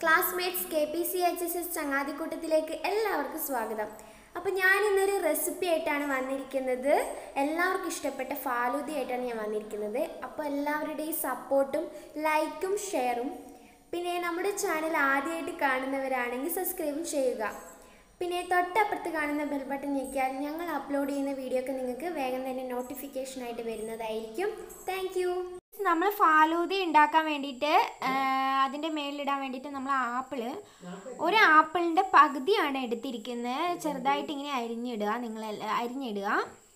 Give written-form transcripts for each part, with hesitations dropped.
Classmates KPCHSS ചങ്ങാതിക്കൂട്ടത്തിലേക്ക് എല്ലാവർക്കും സ്വാഗതം. അപ്പോൾ ഞാൻ ഇന്നൊരു റെസിപ്പി ആയിട്ടാണ് വന്നിരിക്കുന്നത്. എല്ലാവർക്കും ഇഷ്ടപ്പെട്ട ഫാലൂദയായിട്ടാണ് ഞാൻ വന്നിരിക്കുന്നത്. അപ്പോൾ എല്ലാവരുടെയും സപ്പോർട്ടും ലൈക്കും ഷെയറും പിന്നെ നമ്മുടെ ചാനൽ ആദ്യമായിട്ട് കാണുന്നവരാണെങ്കിൽ സബ്സ്ക്രൈബും ചെയ്യുക. പിന്നെ തൊട്ടപ്പുറത്ത് കാണുന്ന ബെൽ ബട്ടൺ ഞെക്കിയാൽ ഞങ്ങൾ അപ്ലോഡ് ചെയ്യുന്ന വീഡിയോ ഒക്കെ നിങ്ങൾക്ക് വേഗം തന്നെ നോട്ടിഫിക്കേഷനായിട്ട് വരുന്നതായിരിക്കും. Thank you. നമ്മൾ ഫാലൂദ ഉണ്ടാക്കാൻ വേണ്ടിയിട്ട് അതിൻ്റെ മേലിടാൻ വേണ്ടിയിട്ട് നമ്മൾ ഒരു ആപ്പിളിൻ്റെ പകുതിയാണ് എടുത്തിരിക്കുന്നത്. ചെറുതായിട്ട് ഇങ്ങനെ അരിഞ്ഞിടുക.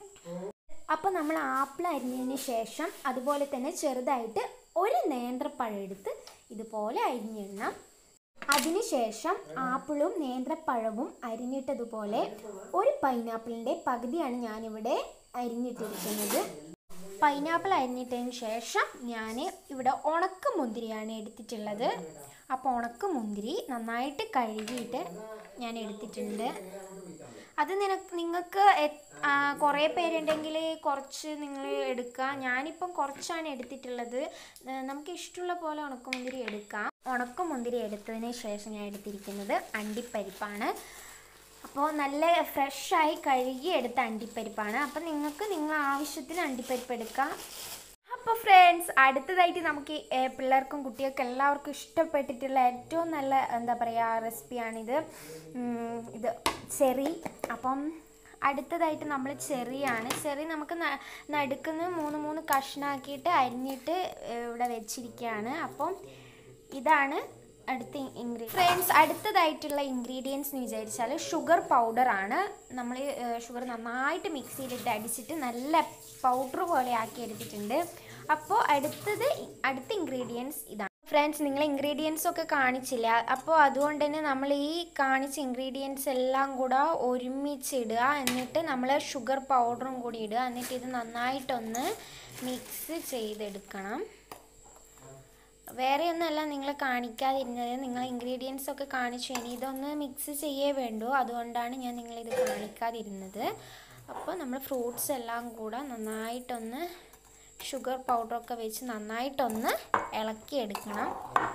അപ്പോൾ നമ്മൾ ആപ്പിൾ അരിഞ്ഞതിന് ശേഷം അതുപോലെ തന്നെ ചെറുതായിട്ട് ഒരു നേന്ത്രപ്പഴം എടുത്ത് ഇതുപോലെ അരിഞ്ഞിടണം. അതിനുശേഷം ആപ്പിളും നേന്ത്രപ്പഴവും അരിഞ്ഞിട്ടതുപോലെ ഒരു പൈനാപ്പിളിൻ്റെ പകുതിയാണ് ഞാനിവിടെ അരിഞ്ഞിട്ടിരിക്കുന്നത്. പൈനാപ്പിൾ അരിഞ്ഞിട്ടതിന് ശേഷം ഞാൻ ഇവിടെ ഉണക്കമുന്തിരിയാണ് എടുത്തിട്ടുള്ളത്. അപ്പോൾ ഉണക്കമുന്തിരി നന്നായിട്ട് കഴുകിയിട്ട് ഞാൻ എടുത്തിട്ടുണ്ട്. അത് നിങ്ങൾക്ക് കുറേ പേരുണ്ടെങ്കിൽ കുറച്ച് നിങ്ങൾ എടുക്കുക. ഞാനിപ്പം കുറച്ചാണ് എടുത്തിട്ടുള്ളത്. നമുക്ക് ഇഷ്ടമുള്ള പോലെ ഉണക്കമുന്തിരി എടുക്കാം. ഉണക്കമുന്തിരി എടുത്തതിന് ശേഷം ഞാൻ എടുത്തിരിക്കുന്നത് അണ്ടിപ്പരിപ്പാണ്. അപ്പോൾ നല്ല ഫ്രഷായി കഴുകി എടുത്ത അണ്ടിപ്പരിപ്പാണ്. അപ്പോൾ നിങ്ങൾക്ക് നിങ്ങളെ ആവശ്യത്തിന് അണ്ടിപ്പരിപ്പ് എടുക്കാം. അപ്പോൾ ഫ്രണ്ട്സ്, അടുത്തതായിട്ട് നമുക്ക് പിള്ളേർക്കും കുട്ടികൾക്കും എല്ലാവർക്കും ഇഷ്ടപ്പെട്ടിട്ടുള്ള ഏറ്റവും നല്ല റെസിപ്പിയാണിത്. ഇത് ചെറി. അപ്പം അടുത്തതായിട്ട് നമ്മൾ ചെറി നമുക്ക് നടുക്കുന്ന മൂന്ന് കഷ്ണാക്കിയിട്ട് അരിഞ്ഞിട്ട് ഇവിടെ വെച്ചിരിക്കുകയാണ്. അപ്പം ഇതാണ് അടുത്ത ഫ്രണ്ട്സ്, അടുത്തതായിട്ടുള്ള ഇൻഗ്രീഡിയൻസ് എന്ന് വിചാരിച്ചാൽ ഷുഗർ പൗഡറാണ്. നമ്മൾ ഷുഗർ നന്നായിട്ട് മിക്സിയിലിട്ട് അടിച്ചിട്ട് നല്ല പൗഡർ പോലെ ആക്കി എടുത്തിട്ടുണ്ട്. അപ്പോൾ അടുത്ത ഇൻഗ്രീഡിയൻസ് ഇതാണ്. ഫ്രണ്ട്സ്, നിങ്ങൾ ഇൻഗ്രീഡിയൻസ് ഒക്കെ കാണിച്ചില്ല. അപ്പോൾ അതുകൊണ്ട് തന്നെ നമ്മൾ ഈ കാണിച്ച ഇൻഗ്രീഡിയൻസ് എല്ലാം കൂടെ ഒരുമിച്ചിടുക. എന്നിട്ട് നമ്മൾ ഷുഗർ പൗഡറും കൂടി ഇടുക. എന്നിട്ട് ഇത് നന്നായിട്ടൊന്ന് മിക്സ് ചെയ്തെടുക്കണം. വേറെ ഒന്നല്ല നിങ്ങൾ കാണിക്കാതിരുന്നത്. നിങ്ങൾ ഇൻഗ്രീഡിയൻസ് ഒക്കെ കാണിച്ചു. ഇനി ഇതൊന്ന് മിക്സ് ചെയ്യേ വേണ്ടൂ. അതുകൊണ്ടാണ് ഞാൻ നിങ്ങളിത് കാണിക്കാതിരുന്നത്. അപ്പോൾ നമ്മൾ ഫ്രൂട്ട്സ് എല്ലാം കൂടെ നന്നായിട്ടൊന്ന് ഷുഗർ പൗഡറൊക്കെ വെച്ച് നന്നായിട്ടൊന്ന് ഇളക്കിയെടുക്കണം.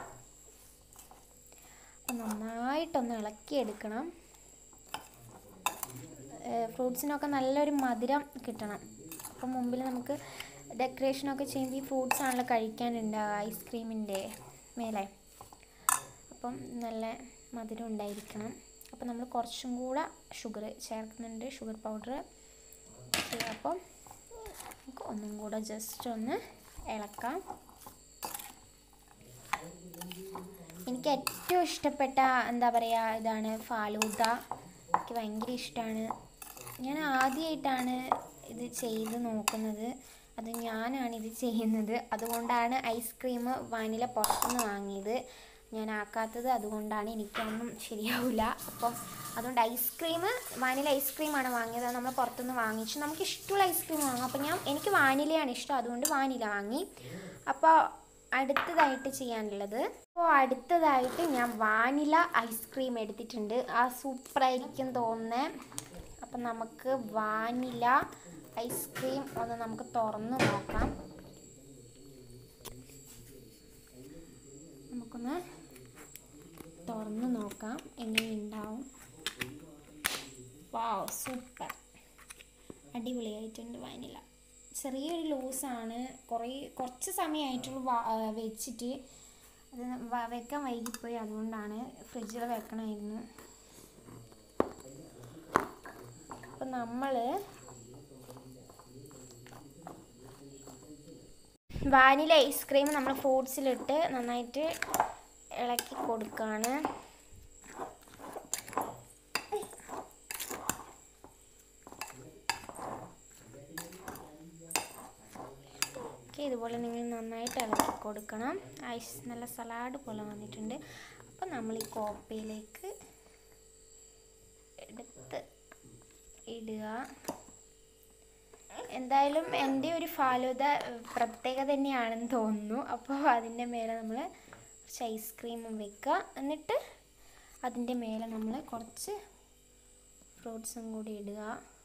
ഫ്രൂട്ട്സിനൊക്കെ നല്ലൊരു മധുരം കിട്ടണം. അപ്പം മുമ്പിൽ നമുക്ക് ഡെക്കറേഷനൊക്കെ ചെയ്യുമ്പോൾ ഈ ഫ്രൂട്ട്സ് ആണല്ലോ കഴിക്കാനുണ്ടാവുക ഐസ്ക്രീമിൻ്റെ മേലെ. അപ്പം നല്ല മധുരം ഉണ്ടായിരിക്കണം. അപ്പം നമ്മൾ കുറച്ചും കൂടെ ഷുഗർ ചേർക്കുന്നുണ്ട്, ഷുഗർ പൗഡർ. അപ്പം നമുക്ക് ഒന്നും കൂടെ ജസ്റ്റ് ഒന്ന് ഇളക്കാം. എനിക്ക് ഏറ്റവും ഇഷ്ടപ്പെട്ട ഇതാണ് ഫാലൂദ. എനിക്ക് ഭയങ്കര ഇഷ്ടമാണ്. ഞാൻ ആദ്യമായിട്ടാണ് ഇത് ചെയ്ത് നോക്കുന്നത്. അത് ഞാനാണിത് ചെയ്യുന്നത്. അതുകൊണ്ടാണ് ഐസ്ക്രീം വാനില പുറത്തുനിന്ന് വാങ്ങിയത്. ഞാൻ ആക്കാത്തത് അതുകൊണ്ടാണ്. എനിക്കൊന്നും ശരിയാവില്ല. അപ്പം അതുകൊണ്ട് വാനില ഐസ്ക്രീമാണ് വാങ്ങിയത്. അത് നമ്മൾ പുറത്തുനിന്ന് വാങ്ങിച്ചു. നമുക്ക് ഇഷ്ടമുള്ള ഐസ്ക്രീം വാങ്ങാം. അപ്പം എനിക്ക് വാനിലയാണ് ഇഷ്ടം. അതുകൊണ്ട് വാനില വാങ്ങി. അപ്പോൾ അടുത്തതായിട്ട് ചെയ്യാനുള്ളത്, അടുത്തതായിട്ട് ഞാൻ വാനില ഐസ്ക്രീം എടുത്തിട്ടുണ്ട്. ആ സൂപ്പറായിരിക്കും തോന്നുന്നത്. അപ്പം നമുക്ക് വാനില ഐസ്ക്രീം ഒന്ന് നമുക്ക് തുറന്ന് നോക്കാം. നമുക്കൊന്ന് തുറന്ന് നോക്കാം എങ്ങനെയുണ്ടാവും. വാവ്, സൂപ്പർ, അടിപൊളിയായിട്ടുണ്ട് വാനില. ചെറിയൊരു ലൂസാണ്. കുറച്ച് സമയമായിട്ടുള്ളൂ വെച്ചിട്ട്. അത് വെക്കാൻ വൈകിപ്പോയി. അതുകൊണ്ടാണ് ഫ്രിഡ്ജിൽ വെക്കണമായിരുന്നു. അപ്പം നമ്മൾ വാനില ഐസ്ക്രീം നമ്മൾ ഫ്രൂട്ട്സിലിട്ട് നന്നായിട്ട് ഇളക്കി കൊടുക്കുകയാണ്. ഇതുപോലെ നിങ്ങൾ നന്നായിട്ട് ഇളക്കി കൊടുക്കണം. ഐസ് നല്ല സലാഡ് പോലെ വന്നിട്ടുണ്ട്. അപ്പം നമ്മൾ ഈ കോപ്പയിലേക്ക് എടുത്ത് ഇടുക. എന്തായാലും എൻ്റെ ഒരു ഫാലൂദ പ്രത്യേകത തന്നെയാണെന്ന് തോന്നുന്നു. അപ്പോൾ അതിൻ്റെ മേലെ നമ്മൾ കുറച്ച് ഐസ്ക്രീമും വെക്കുക. എന്നിട്ട് അതിൻ്റെ മേലെ നമ്മൾ കുറച്ച് ഫ്രൂട്ട്സും കൂടി ഇടുക.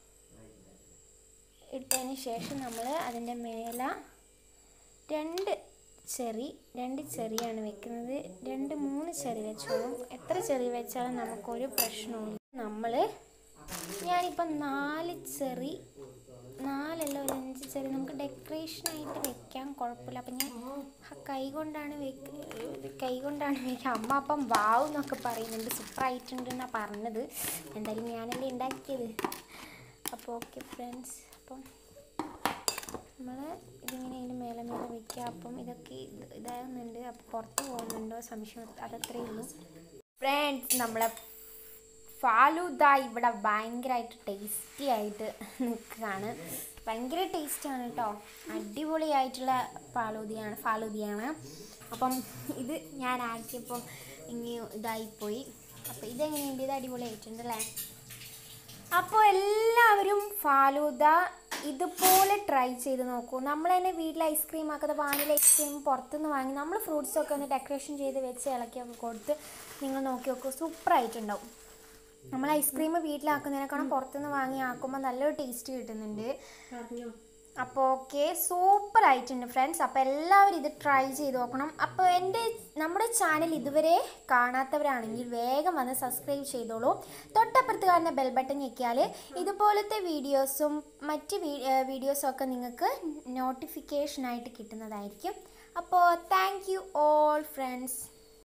ഇട്ടതിന് ശേഷം നമ്മൾ അതിൻ്റെ മേലെ രണ്ട് ചെറിയാണ് വെക്കുന്നത്. 2-3 ചെറി വെച്ചോളും. എത്ര ചെറി വെച്ചാലും നമുക്കൊരു പ്രശ്നവും. ഞാനിപ്പം 4 ചെറി, 4 ഒരു 5 ചെറി നമുക്ക് ഡെക്കറേഷനായിട്ട് വെക്കാൻ കുഴപ്പമില്ല. അപ്പം ഞാൻ കൈ കൊണ്ടാണ് വെക്കുക. അമ്മ അപ്പം വാവ് എന്നൊക്കെ പറയുന്നുണ്ട്, സൂപ്പറായിട്ടുണ്ട് എന്നാണ് പറഞ്ഞത്. എന്തായാലും ഞാനല്ലേ ഉണ്ടാക്കിയത്. അപ്പോൾ ഓക്കെ ഫ്രണ്ട്സ്, അപ്പം നമ്മൾ ഇതിങ്ങനെ ഇതിന് മേലെ വെക്കുക. അപ്പം ഇതൊക്കെ ഇതാകുന്നുണ്ട്. അപ്പോൾ പുറത്ത് പോകുന്നുണ്ടോ സംശയം, അതത്രയേ ഉള്ളൂ ഫ്രണ്ട്സ്. നമ്മളെ ഫാലൂദ ഇവിടെ ഭയങ്കരമായിട്ട് ടേസ്റ്റി ആയിട്ട് നിൽക്കുകയാണ്. ഭയങ്കര ടേസ്റ്റാണ് കേട്ടോ, അടിപൊളിയായിട്ടുള്ള ഫാലൂദയാണ്. അപ്പം ഇത് ഞാൻ ആക്കിയപ്പം ഇങ്ങനെ ഇതായിപ്പോയി. അപ്പോൾ ഇതെങ്ങനെയുണ്ട്? ഇത് അടിപൊളിയായിട്ടുണ്ടല്ലേ? അപ്പോൾ എല്ലാവരും ഫാലൂദ ഇതുപോലെ ട്രൈ ചെയ്ത് നോക്കൂ. നമ്മൾ തന്നെ വീട്ടിൽ ഐസ്ക്രീം ആക്കാതെ വാനില ഐസ്ക്രീം പുറത്തുനിന്ന് വാങ്ങി നമ്മൾ ഫ്രൂട്ട്സൊക്കെ ഒന്ന് ഡെക്കറേഷൻ ചെയ്ത് വെച്ച് ഇളക്കിയൊക്കെ കൊടുത്ത് നിങ്ങൾ നോക്കി നോക്കൂ, സൂപ്പറായിട്ടുണ്ടാവും. നമ്മൾ ഐസ്ക്രീം വീട്ടിലാക്കുന്നതിനേക്കാളും പുറത്തുനിന്ന് വാങ്ങി ആക്കുമ്പോൾ നല്ലൊരു ടേസ്റ്റ് കിട്ടുന്നുണ്ട്. അപ്പോൾ ഓക്കെ, സൂപ്പറായിട്ടുണ്ട് ഫ്രണ്ട്സ്. അപ്പോൾ എല്ലാവരും ഇത് ട്രൈ ചെയ്ത് നോക്കണം. അപ്പോൾ നമ്മുടെ ചാനൽ ഇതുവരെ കാണാത്തവരാണെങ്കിൽ വേഗം വന്ന് സബ്സ്ക്രൈബ് ചെയ്തോളൂ. തൊട്ടപ്പുറത്ത് കാണുന്ന ബെൽ ബട്ടൺ ഞെക്കിയാൽ ഇതുപോലത്തെ വീഡിയോസും മറ്റ് വീഡിയോസൊക്കെ നിങ്ങൾക്ക് നോട്ടിഫിക്കേഷനായിട്ട് കിട്ടുന്നതായിരിക്കും. അപ്പോൾ താങ്ക് യു ഓൾ ഫ്രണ്ട്സ്.